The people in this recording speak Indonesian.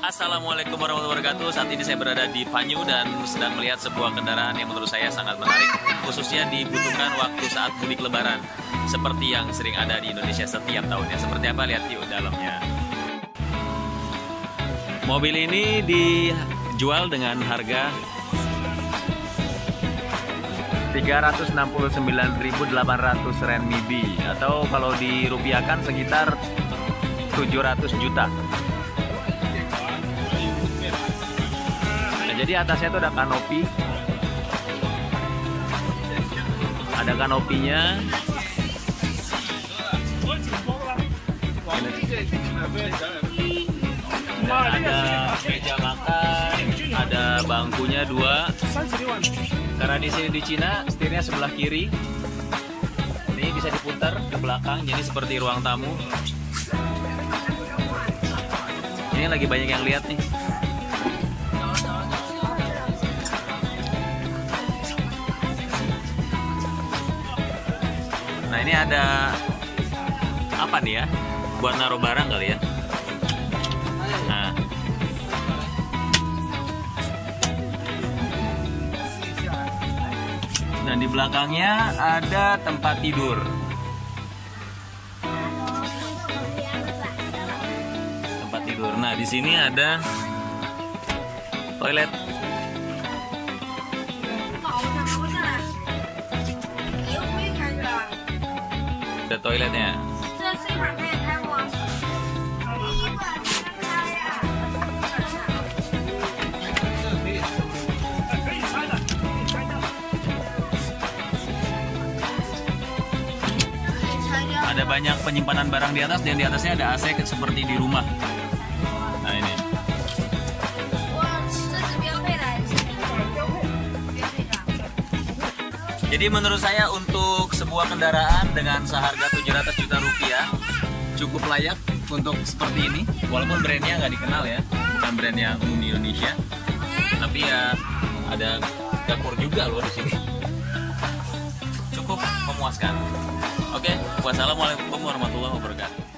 Assalamualaikum warahmatullahi wabarakatuh. Saat ini saya berada di Panyu dan sedang melihat sebuah kendaraan yang menurut saya sangat menarik, khususnya dibutuhkan waktu saat mudik lebaran, seperti yang sering ada di Indonesia setiap tahunnya. Seperti apa, lihat yuk dalamnya. Mobil ini dijual dengan harga 369.800 renminbi, atau kalau dirupiahkan sekitar 700 juta. Nah, jadi atasnya itu ada kanopi, ada kanopinya, ada meja makan, ada bangkunya 2. Karena di sini di Cina setirnya sebelah kiri, ini bisa diputar ke belakang, jadi seperti ruang tamu. Ini lagi banyak yang lihat nih. Nah, ini ada apa nih ya? Buat naruh barang kali ya. Nah, dan di belakangnya ada tempat tidur. Tempat tidur. Nah, di sini ada toilet. Ada toiletnya. Ada banyak penyimpanan barang di atas, dan di atasnya ada AC seperti di rumah. Nah, ini. Jadi menurut saya untuk sebuah kendaraan dengan seharga 700 juta rupiah cukup layak untuk seperti ini. Walaupun brandnya nggak dikenal ya, bukan brand yang umum di Indonesia. Tapi ya ada dapur juga loh di sini. Cukup memuaskan. Oke, wassalamualaikum warahmatullahi wabarakatuh.